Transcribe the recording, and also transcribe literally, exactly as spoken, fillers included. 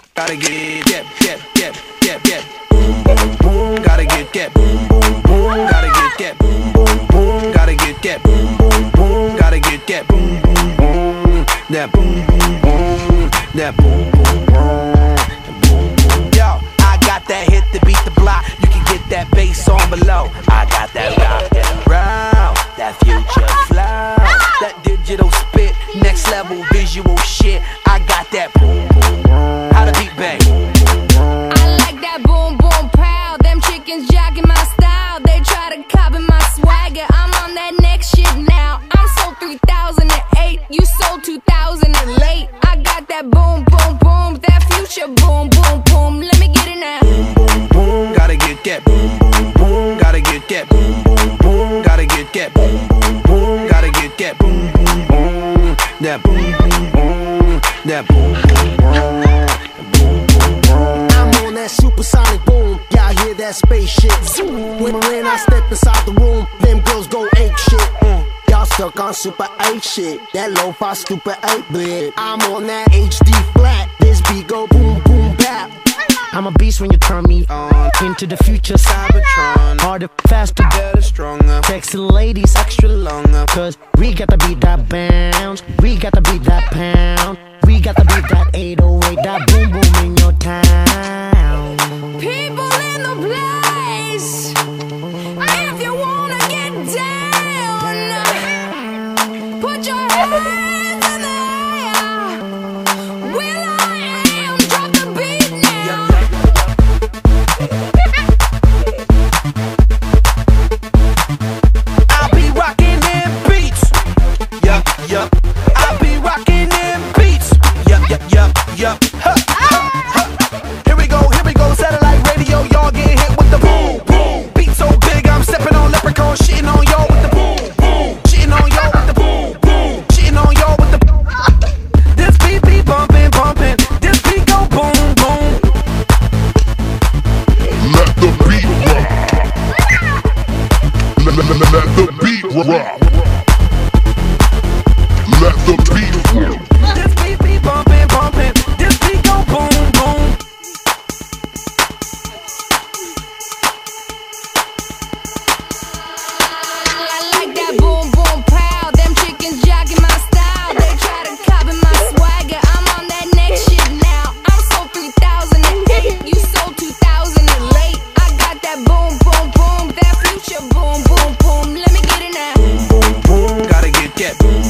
Gotta get, get, get, get, get, get. Boom, boom, boom. Gotta get, get. Boom, boom, boom. Gotta get, get. Boom, boom, boom. Gotta get, get. Boom, boom, boom. Gotta get, get. Boom, boom, boom. That boom, boom, boom. That boom, boom, boom. Boom, boom. Yo, I got that hit to beat the block. You can get that bass on below. I got that rock and round, that future flow, that digital spit, next level visual shit. I got that boom, boom, boom. How the beat bang? I like that boom, boom, pow. Them chickens jacking my style. They try to copy my swagger. I'm on that next shit now. I'm sold three thousand eight. You sold two thousand late. I got that boom, boom, boom. That future boom, boom, boom. Let me get it now. Boom, boom, boom. Gotta get that. Boom, boom, boom. Gotta get that. Boom, boom, boom. Gotta get that. Boom, boom, boom. Gotta get that. Boom, boom, boom. That boom, boom, boom. That boom, boom, boom. Boom, boom, boom. I'm on that supersonic boom. Y'all hear that spaceship zoom. When, when I step inside the room, them girls go ape shit. Mm. Y'all stuck on super eight shit. That lo-fi stupid eight bit. I'm on that H D flat. This beat go boom, boom, bap. I'm a beast when you turn me on. Into the future, Cybertron. Harder, faster, better, stronger. Sexy ladies, extra longer. Cause we got to beat that bounce. We got to beat that pound. We got to beat that eight oh eight. That boom boom in your town. People in the place, if you wanna get down, put your hands in the air. Will I am, drop the beat now. I'll be rocking them beats. Yup, yup. I'll be rocking them beats. Yup, yup, yup, yup. Ha, ha, ha. Here we go, here we go. Satellite radio, y'all get hit with the boom, boom. Beat so big, I'm stepping on leprechaun, shitting on y'all with the boom, boom. Shitting on y'all with the boom, boom. Shitting on y'all with the boom. This beat be bumping, bumping. This beat go boom, boom. Let the beat rock. Let, let, let, let the beat rock. Let the beat rock. This beat be bumping, bumping. This beat go boom, boom. I like that boom, boom, pow. Them chickens jacking my style. They try to copy my swagger. I'm on that next shit now. I'm sold three thousand eight. You sold two thousand late. I got that boom, boom, boom. That future boom, boom, boom. Let me get it now. Boom, boom, boom. Gotta get that. Boom,